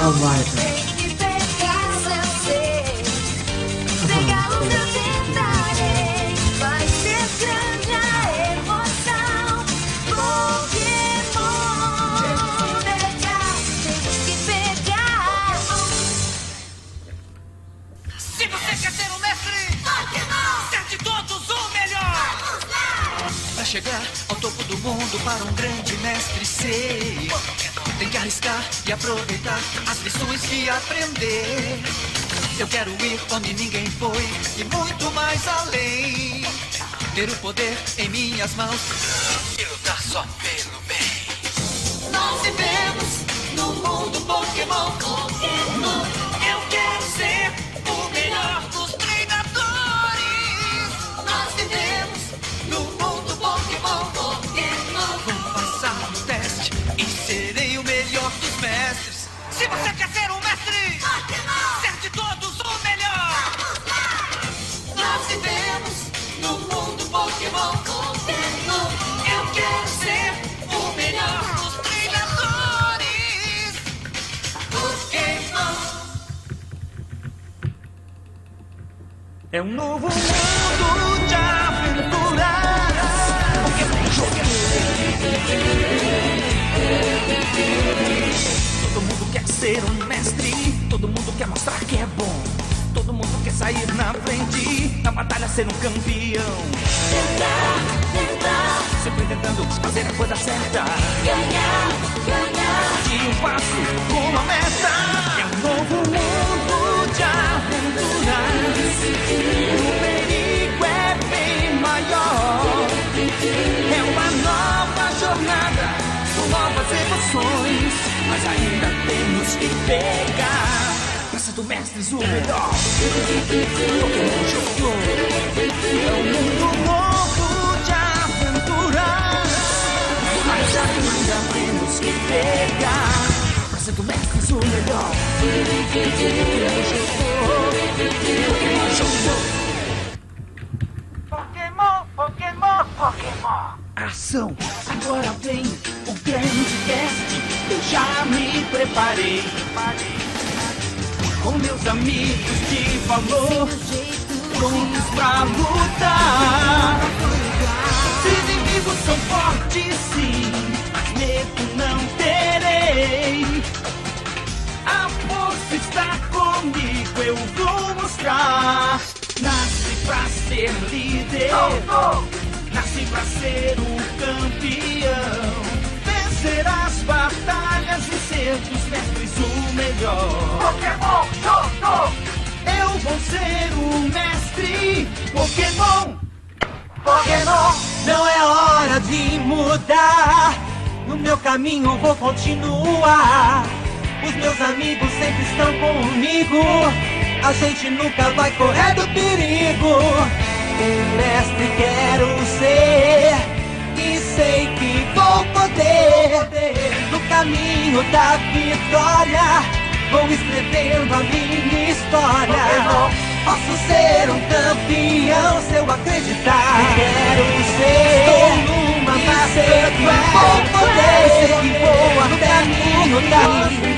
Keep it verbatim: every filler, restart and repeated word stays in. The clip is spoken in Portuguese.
Ah, vai, cara. Se você quer ser um mestre, ser de todos o melhor. Pra chegar ao topo do mundo, para um grande mestre ser, tem que arriscar e aproveitar as lições que aprender. Eu quero ir onde ninguém foi e muito mais além. Ter o poder em minhas mãos e lutar só pelo bem. Nós vivemos no mundo Pokémon. Pokémon. Eu quero ser o melhor dos treinadores. Nós vivemos no mundo Pokémon. Pokémon. Vou passar no teste e serei o melhor dos mestres. Se você quer ser um mestre, Pokémon. Ser de todos o melhor. Nós vivemos no mundo Pokémon. Pokémon. Eu quero ser o melhor dos treinadores. Pokémon. É um novo mundo de aventuras. Todo mundo quer ser um mestre. Todo mundo quer mostrar que é bom. Todo mundo quer sair na frente, na batalha ser um campeão. Tentar, tentar, sempre tentando fazer a coisa certa. Ganhar, ganhar, de um passo, uma meta. É um novo mundo de aventuras. O perigo é bem maior. É uma nova jornada, com novas emoções. Mas ainda temos que pegar do mestres o melhor. Pokémon jogou. É um mundo novo de aventuras. Mas ainda temos que pegar pra ser do mestres o melhor. Pokémon jogou. Pokémon, Pokémon, Pokémon. Ação, agora vem o grande teste. Eu já me preparei. Com meus amigos de valor, prontos pra lutar. Os inimigos são fortes, sim, mas medo não terei. A força está comigo, eu vou mostrar. Nasci pra ser líder, nasci pra ser o campeão. Vencer as batalhas e ser dos mestres o melhor. Pokémon Jogo! Eu vou ser o mestre Pokémon. Pokémon, não é hora de mudar. No meu caminho vou continuar. Os meus amigos sempre estão comigo. A gente nunca vai correr do perigo. Um mestre quero ser e sei que vou poder. No caminho da vitória vou escrevendo a minha história. Posso ser um campeão se eu acreditar. Quero ser, estou numa massa, vou poder. Sei que vou até no caminho da